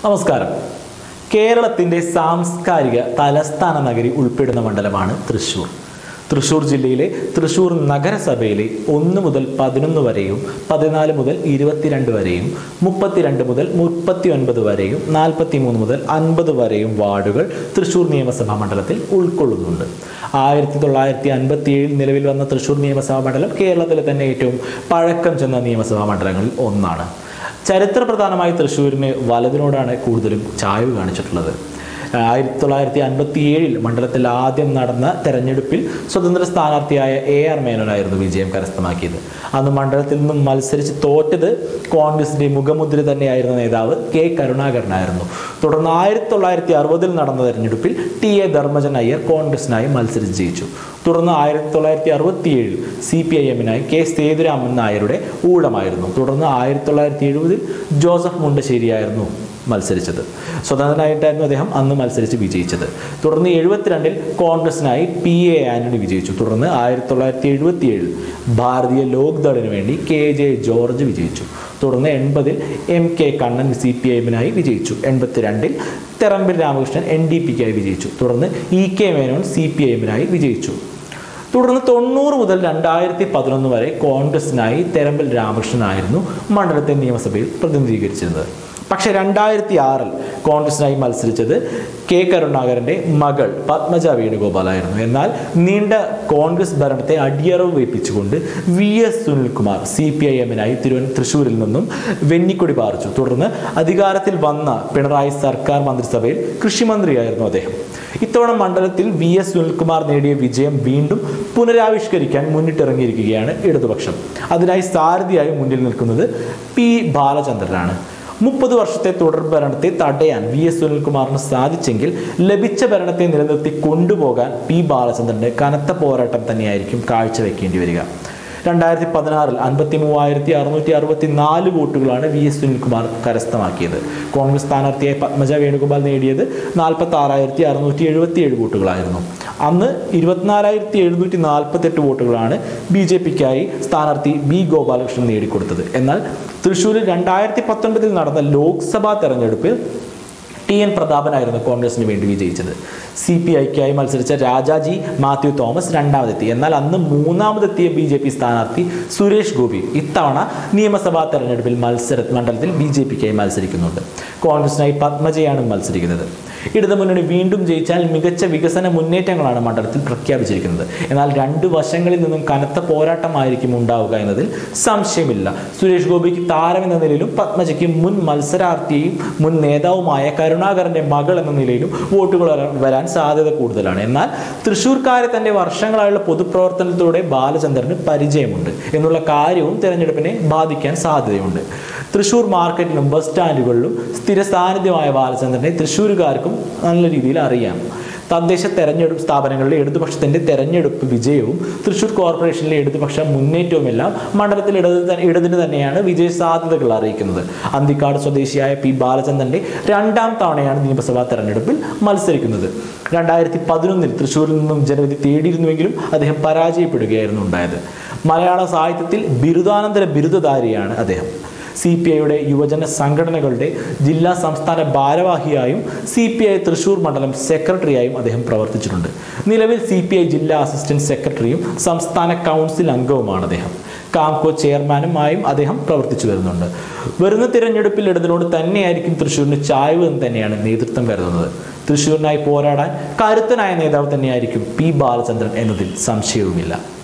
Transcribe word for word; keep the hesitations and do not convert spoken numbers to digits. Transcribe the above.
നമസ്കാരം. കേരളത്തിൻ്റെ സാംസ്കാരിക തലസ്ഥാന നഗരി ഉൾപ്പെടുന്ന മണ്ഡലമാണ് തൃശ്ശൂർ. തൃശ്ശൂർ ജില്ലയിലെ തൃശ്ശൂർ നഗരസഭയിലെ ഒന്ന് മുതൽ പതിനൊന്ന് വരെയും പതിനാല് മുതൽ ഇരുപത്തിരണ്ട് വരെയും മുപ്പത്തിരണ്ട് മുതൽ മുപ്പത്തി ഒൻപത് വരെയും നാൽപ്പത്തി മൂന്ന് മുതൽ അൻപത് വരെയും വാർഡുകൾ തൃശ്ശൂർ നിയമസഭാ മണ്ഡലത്തിൽ ഉൾക്കൊള്ളുന്നുണ്ട്. ആയിരത്തി തൊള്ളായിരത്തി അൻപത്തി ഏഴിൽ നിലവിൽ വന്ന തൃശ്ശൂർ നിയമസഭാ മണ്ഡലം കേരളത്തിലെ തന്നെ ഏറ്റവും പഴക്കം ചെന്ന നിയമസഭാ മണ്ഡലങ്ങളിൽ ഒന്നാണ്. ചരിത്രപ്രധാനമായി തൃശ്ശൂരിന് വലതിനോടാണ് കൂടുതലും ചായ്വ് കാണിച്ചിട്ടുള്ളത്. ആയിരത്തി തൊള്ളായിരത്തി അൻപത്തി ഏഴിൽ മണ്ഡലത്തിൽ ആദ്യം നടന്ന തെരഞ്ഞെടുപ്പിൽ സ്വതന്ത്ര സ്ഥാനാർത്ഥിയായ എ ആർ മേനോനായിരുന്നു വിജയം കരസ്ഥമാക്കിയത്. അന്ന് മണ്ഡലത്തിൽ നിന്നും മത്സരിച്ച് തോറ്റത് കോൺഗ്രസിന്റെ മുഖമുദ്ര തന്നെയായിരുന്ന നേതാവ് കെ കരുണാകരനായിരുന്നു. തുടർന്ന് ആയിരത്തി തൊള്ളായിരത്തി അറുപതിൽ നടന്ന തെരഞ്ഞെടുപ്പിൽ ടി എ ധർമ്മജൻ അയ്യർ കോൺഗ്രസിനായി മത്സരിച്ച് ജയിച്ചു. തുടർന്ന് ആയിരത്തി തൊള്ളായിരത്തി അറുപത്തി ഏഴിൽ സി പി ഐ എമ്മിനായി കെ സേതുരാമൻ നായരുടെ ഊഴമായിരുന്നു. തുടർന്ന് ആയിരത്തി തൊള്ളായിരത്തി എഴുപതിൽ ജോസഫ് മുണ്ടശ്ശേരിയായിരുന്നു മത്സരിച്ചത്. സ്വതന്ത്രനായിട്ടായിരുന്നു അദ്ദേഹം അന്ന് മത്സരിച്ച് വിജയിച്ചത്. തുടർന്ന് എഴുപത്തിരണ്ടിൽ കോൺഗ്രസിനായി പി എ ആന്റണി വിജയിച്ചു. തുടർന്ന് ആയിരത്തി തൊള്ളായിരത്തി എഴുപത്തി ഏഴിൽ ഭാരതീയ ലോക്ദളിന് വേണ്ടി കെ ജെ ജോർജ് വിജയിച്ചു. തുടർന്ന് എൺപതിൽ M K Kannan C P I എമ്മിനായി വിജയിച്ചു. എൺപത്തിരണ്ടിൽ തെറമ്പിൽ രാമകൃഷ്ണൻ എൻ ഡി പിക്കായി വിജയിച്ചു. തുടർന്ന് E K Menon C P I എമ്മിനായി വിജയിച്ചു. തുടർന്ന് തൊണ്ണൂറ് മുതൽ രണ്ടായിരത്തി പതിനൊന്ന് വരെ കോൺഗ്രസിനായി തെരമ്പിൽ രാമകൃഷ്ണനായിരുന്നു മണ്ഡലത്തെ നിയമസഭയിൽ പ്രതിനിധീകരിച്ചിരുന്നത്. പക്ഷേ രണ്ടായിരത്തി ആറിൽ കോൺഗ്രസിനായി മത്സരിച്ചത് കെ കരുണാകരൻ്റെ മകൾ പത്മജ വേണുഗോപാലായിരുന്നു. എന്നാൽ നീണ്ട കോൺഗ്രസ് ഭരണത്തെ അടിയറവ് വെപ്പിച്ചുകൊണ്ട് V S Sunilkumar C P I എമ്മിനായി തിരുവന തൃശ്ശൂരിൽ നിന്നും വെന്നിക്കൊടി പാറിച്ചു. തുടർന്ന് അധികാരത്തിൽ വന്ന പിണറായി സർക്കാർ മന്ത്രിസഭയിൽ കൃഷിമന്ത്രിയായിരുന്നു അദ്ദേഹം. ഇത്തവണ മണ്ഡലത്തിൽ വി എസ് സുനിൽകുമാർ നേടിയ വിജയം വീണ്ടും പുനരാവിഷ്കരിക്കാൻ മുന്നിട്ടിറങ്ങിയിരിക്കുകയാണ് ഇടതുപക്ഷം. അതിനായി സാരഥിയായി മുന്നിൽ നിൽക്കുന്നത് പി ബാലചന്ദ്രനാണ്. മുപ്പത് വർഷത്തെ തുടർ ഭരണത്തെ തടയാൻ വി എസ് സുനിൽകുമാറിന് സാധിച്ചെങ്കിൽ ലഭിച്ച ഭരണത്തെ നിലനിർത്തി കൊണ്ടുപോകാൻ പി ബാലചന്ദ്രന്റെ കനത്ത പോരാട്ടം തന്നെയായിരിക്കും കാഴ്ചവെക്കേണ്ടി വരിക. രണ്ടായിരത്തി പതിനാറിൽ അൻപത്തി മൂവായിരത്തി അറുന്നൂറ്റി അറുപത്തി നാല് വോട്ടുകളാണ് വി എസ് സുനിൽകുമാർ കരസ്ഥമാക്കിയത്. കോൺഗ്രസ് സ്ഥാനാർത്ഥിയായി പത്മജ വേണുഗോപാൽ നേടിയത് നാൽപ്പത്തി ആറായിരത്തി അറുന്നൂറ്റി എഴുപത്തി ഏഴ് വോട്ടുകളായിരുന്നു. അന്ന് ഇരുപത്തിനാലായിരത്തി എഴുന്നൂറ്റി നാൽപ്പത്തി എട്ട് വോട്ടുകളാണ് ബി ജെ പിക്കായി സ്ഥാനാർത്ഥി ബി ഗോപാലകൃഷ്ണൻ നേടിക്കൊടുത്തത്. എന്നാൽ തൃശ്ശൂരിൽ രണ്ടായിരത്തി പത്തൊൻപതിൽ നടന്ന ലോക്സഭാ തെരഞ്ഞെടുപ്പിൽ ടി എൻ പ്രതാപനായിരുന്നു കോൺഗ്രസിന് വേണ്ടി വിജയിച്ചത്. സി പി ഐക്കായി മത്സരിച്ച രാജാജി മാത്യു തോമസ് രണ്ടാമതെത്തി. എന്നാൽ അന്ന് മൂന്നാമതെത്തിയ ബി ജെ പി സ്ഥാനാർത്ഥി സുരേഷ് ഗോപി ഇത്തവണ നിയമസഭാ തെരഞ്ഞെടുപ്പിൽ മത്സര മണ്ഡലത്തിൽ ബി ജെ പിക്കായി മത്സരിക്കുന്നുണ്ട്. കോൺഗ്രസിനായി പത്മജയാണ് മത്സരിക്കുന്നത്. ഇടതുമുന്നണി വീണ്ടും ജയിച്ചാൽ മികച്ച വികസന മുന്നേറ്റങ്ങളാണ് മണ്ഡലത്തിൽ പ്രഖ്യാപിച്ചിരിക്കുന്നത്. എന്നാൽ രണ്ട് വശങ്ങളിൽ നിന്നും കനത്ത പോരാട്ടമായിരിക്കും ഉണ്ടാവുക എന്നതിൽ സംശയമില്ല. സുരേഷ് ഗോപിക്ക് താരം എന്ന നിലയിലും പത്മജയ്ക്ക് മുൻ മത്സരാർത്ഥിയും മുൻ നേതാവുമായ കരുണാകരന്റെ മകൾ എന്ന നിലയിലും വോട്ടുകൾ വരാൻ സാധ്യത കൂടുതലാണ്. എന്നാൽ തൃശ്ശൂർക്കാരെ തന്റെ വർഷങ്ങളായുള്ള പൊതുപ്രവർത്തനത്തിലൂടെ ബാലചന്ദ്രന് പരിചയമുണ്ട് എന്നുള്ള കാര്യവും തെരഞ്ഞെടുപ്പിനെ ബാധിക്കാൻ സാധ്യതയുണ്ട്. തൃശ്ശൂർ മാർക്കറ്റിലും ബസ് സ്റ്റാൻഡുകളിലും സ്ഥിര സാന്നിധ്യമായ ബാലചന്ദ്രനെ തൃശ്ശൂരുകാർക്കും നല്ല രീതിയിൽ അറിയാം. തദ്ദേശ തെരഞ്ഞെടുപ്പ് സ്ഥാപനങ്ങളിലെ ഇടതുപക്ഷത്തിന്റെ തെരഞ്ഞെടുപ്പ് വിജയവും തൃശ്ശൂർ കോർപ്പറേഷനിലെ ഇടതുപക്ഷ മുന്നേറ്റവുമെല്ലാം മണ്ഡലത്തിൽ ഇടത് ഇടതിന് തന്നെയാണ് വിജയ സാധ്യതകൾ അറിയിക്കുന്നത്. അന്തിക്കാട് സ്വദേശിയായ പി ബാലചന്ദ്രന്റെ രണ്ടാം തവണയാണ് നിയമസഭാ തെരഞ്ഞെടുപ്പിൽ മത്സരിക്കുന്നത്. രണ്ടായിരത്തി പതിനൊന്നിൽ തൃശ്ശൂരിൽ നിന്നും ജനവിധി തേടിയിരുന്നുവെങ്കിലും അദ്ദേഹം പരാജയപ്പെടുകയായിരുന്നു ഉണ്ടായത്. മലയാള സാഹിത്യത്തിൽ ബിരുദാനന്തര ബിരുദധാരിയാണ് അദ്ദേഹം. സി പി ഐയുടെ യുവജന സംഘടനകളുടെ ജില്ലാ സംസ്ഥാന ഭാരവാഹിയായും സി പി ഐ തൃശ്ശൂർ മണ്ഡലം സെക്രട്ടറിയായും അദ്ദേഹം പ്രവർത്തിച്ചിട്ടുണ്ട്. നിലവിൽ സി പി ഐ ജില്ലാ അസിസ്റ്റന്റ് സെക്രട്ടറിയും സംസ്ഥാന കൗൺസിൽ അംഗവുമാണ് അദ്ദേഹം. കാംകോ ചെയർമാനുമായും അദ്ദേഹം പ്രവർത്തിച്ചു വരുന്നുണ്ട്. വരുന്ന തിരഞ്ഞെടുപ്പിൽ ഇടതിനോട് തന്നെയായിരിക്കും തൃശ്ശൂരിന് ചായ്വ് എന്ന് തന്നെയാണ് നേതൃത്വം കരുതുന്നത്. തൃശ്ശൂരിനായി പോരാടാൻ കരുത്തനായ നേതാവ് തന്നെയായിരിക്കും പി ബാലചന്ദ്രൻ എന്നതിൽ സംശയവുമില്ല.